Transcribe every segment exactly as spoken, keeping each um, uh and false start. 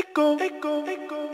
Echo, echo, echo.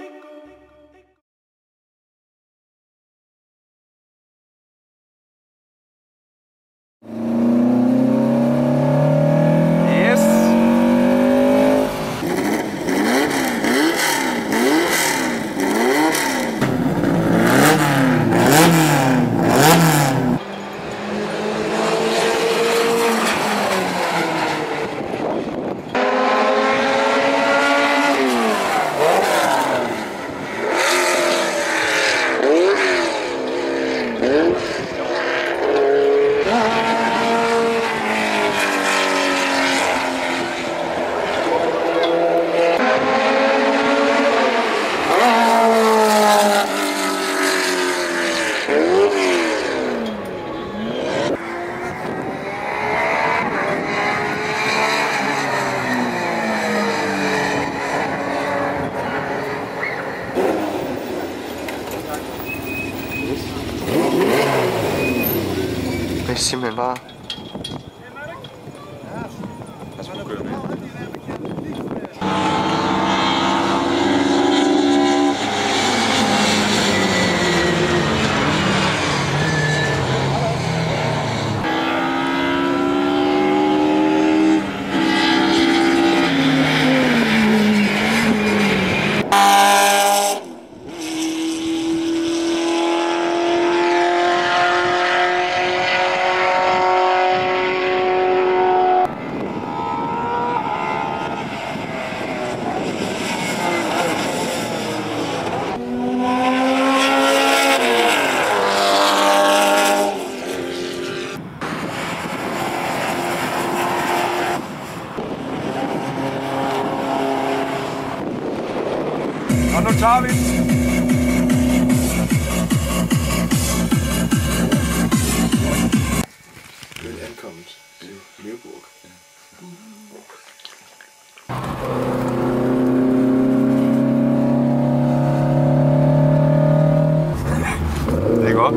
Det er simpelthen bare... Og nu tager vi Vel ankommet til Nürburgring. Det er godt.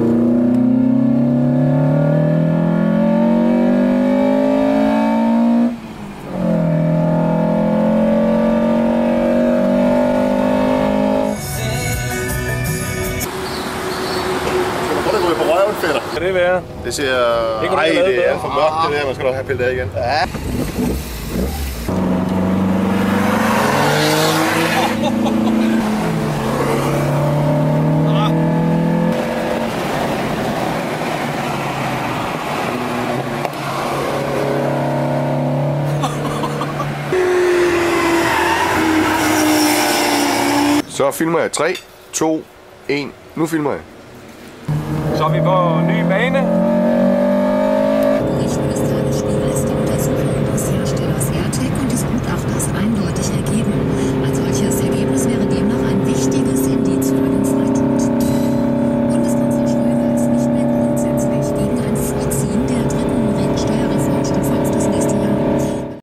På røven, fætter. Kan det være? Det ser... Ej, det er for mørkt, det der. Man skal nok have pillet af igen. Ja. Så filmer jeg tre, to, en. Nu filmer jeg. Så er vi på ny bane.